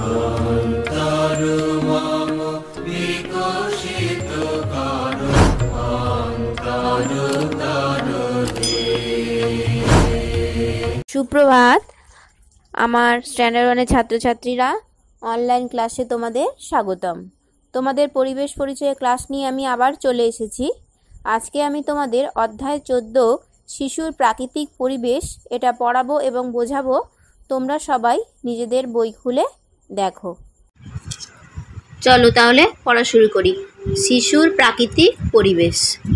অন্তর মম বিকশিত করো, অন্তর তরুতে। সুপ্রভাত। আমার স্ট্যান্ডার্ড ওয়ানের ছাত্রছাত্রীরা, অনলাইন ক্লাসে তোমাদের স্বাগতম। তোমাদের পরিবেশ পরিচয় ক্লাস নিয়ে আমি আবার চলে এসেছি। আজকে আমি তোমাদের অধ্যায় 14 শিশুর প্রাকৃতিক পরিবেশ এটা পড়াবো এবং বোঝাবো। তোমরা সবাই নিজেদের বই খুলে দেখো। চলো তাহলে পড়া শুরু করি। শিশুর প্রাকৃতিক পরিবেশ।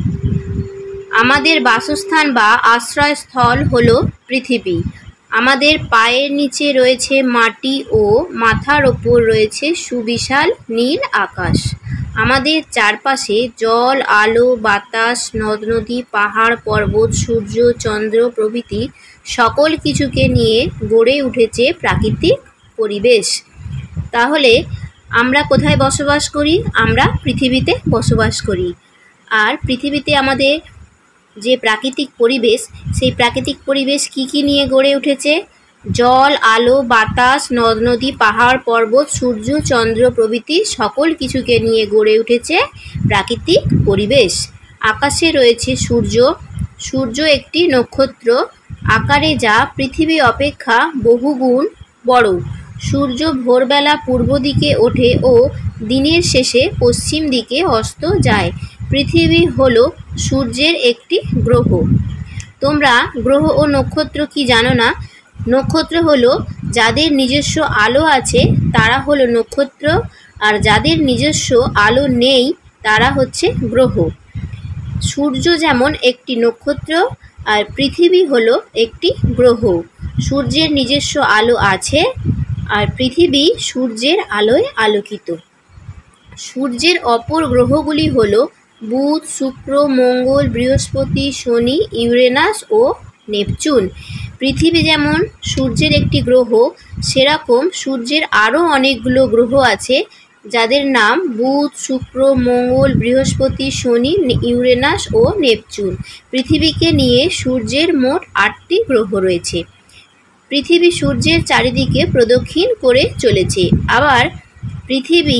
আমাদের বাসস্থান বা আশ্রয়স্থল হলো পৃথিবী। আমাদের পায়ের নিচে রয়েছে মাটি ও মাথার ওপর রয়েছে সুবিশাল নীল আকাশ। আমাদের চারপাশে জল, আলো, বাতাস, নদ নদী, পাহাড়, পর্বত, সূর্য, চন্দ্র প্রভৃতি সকল কিছুকে নিয়ে গড়ে উঠেছে প্রাকৃতিক পরিবেশ। তাহলে আমরা কোথায় বসবাস করি? আমরা পৃথিবীতে বসবাস করি। আর পৃথিবীতে আমাদের যে প্রাকৃতিক পরিবেশ, সেই প্রাকৃতিক পরিবেশ কি নিয়ে গড়ে উঠেছে? জল, আলো, বাতাস, নদ নদী, পাহাড়, পর্বত, সূর্য, চন্দ্র প্রভৃতি সকল কিছুকে নিয়ে গড়ে উঠেছে প্রাকৃতিক পরিবেশ। আকাশে রয়েছে সূর্য। সূর্য একটি নক্ষত্র আকারে, যা পৃথিবী অপেক্ষা বহুগুণ বড়। সূর্য ভোরবেলা পূর্ব দিকে ওঠে ও দিনের শেষে পশ্চিম দিকে অস্ত যায়। পৃথিবী হলো সূর্যের একটি গ্রহ। তোমরা গ্রহ ও নক্ষত্র কি জানো না? নক্ষত্র হলো যাদের নিজস্ব আলো আছে, তারা হলো নক্ষত্র, আর যাদের নিজস্ব আলো নেই তারা হচ্ছে গ্রহ। সূর্য যেমন একটি নক্ষত্র, আর পৃথিবী হলো একটি গ্রহ। সূর্যের নিজস্ব আলো আছে, আর পৃথিবী সূর্যের আলোয় আলোকিত। সূর্যের অপর গ্রহগুলি হলো বুধ, শুক্র, মঙ্গল, বৃহস্পতি, শনি, ইউরেনাস ও নেপচুন। পৃথিবী যেমন সূর্যের একটি গ্রহ, সেরকম সূর্যের আরও অনেকগুলো গ্রহ আছে, যাদের নাম বুধ, শুক্র, মঙ্গল, বৃহস্পতি, শনি, ইউরেনাস ও নেপচুন। পৃথিবীকে নিয়ে সূর্যের মোট 8টি গ্রহ রয়েছে। পৃথিবী সূর্যের চারিদিকে প্রদক্ষিণ করে চলেছে। আবার পৃথিবী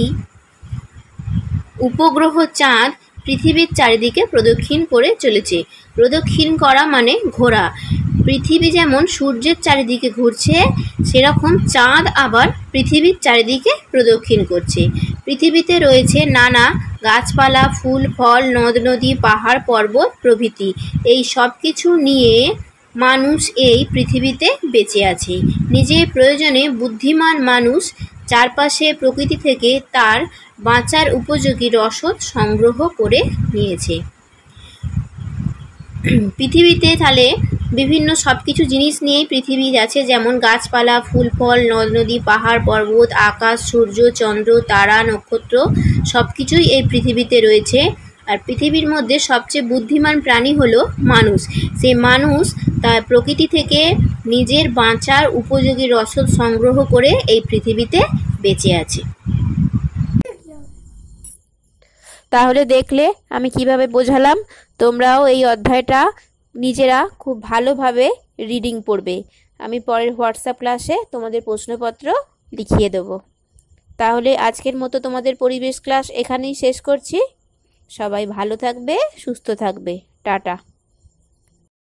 উপগ্রহ চাঁদ পৃথিবীর চারিদিকে প্রদক্ষিণ করে চলেছে। প্রদক্ষিণ করা মানে ঘোরা। পৃথিবী যেমন সূর্যের চারিদিকে ঘুরছে, সেরকম চাঁদ আবার পৃথিবীর চারিদিকে প্রদক্ষিণ করছে। পৃথিবীতে রয়েছে নানা গাছপালা, ফুল, ফল, নদ নদী, পাহাড়, পর্বত প্রভৃতি। এই সব কিছু নিয়ে মানুষ এই পৃথিবীতে বেঁচে আছে। নিজের প্রয়োজনে বুদ্ধিমান মানুষ চারপাশে প্রকৃতি থেকে তার বাঁচার উপযোগী রসদ সংগ্রহ করে নিয়েছে। পৃথিবীতে তাহলে বিভিন্ন সব কিছু জিনিস নিয়েই পৃথিবী আছে, যেমন গাছপালা, ফুল ফল, নদ নদী, পাহাড়, পর্বত, আকাশ, সূর্য, চন্দ্র, তারা, নক্ষত্র সব কিছুই এই পৃথিবীতে রয়েছে। আর পৃথিবীর মধ্যে সবচেয়ে বুদ্ধিমান প্রাণী হলো মানুষ। সেই মানুষ তার প্রকৃতি থেকে নিজের বাঁচার উপযোগী রসদ সংগ্রহ করে এই পৃথিবীতে বেঁচে আছে। তাহলে দেখলে আমি কিভাবে বোঝালাম। তোমরাও এই অধ্যায়টা নিজেরা খুব ভালোভাবে রিডিং পড়বে। আমি পরের হোয়াটসঅ্যাপ ক্লাসে তোমাদের প্রশ্নপত্র লিখিয়ে দেবো। তাহলে আজকের মতো তোমাদের পরিবেশ ক্লাস এখানেই শেষ করছি। সবাই ভালো থাকবে, সুস্থ থাকবে। টাটা।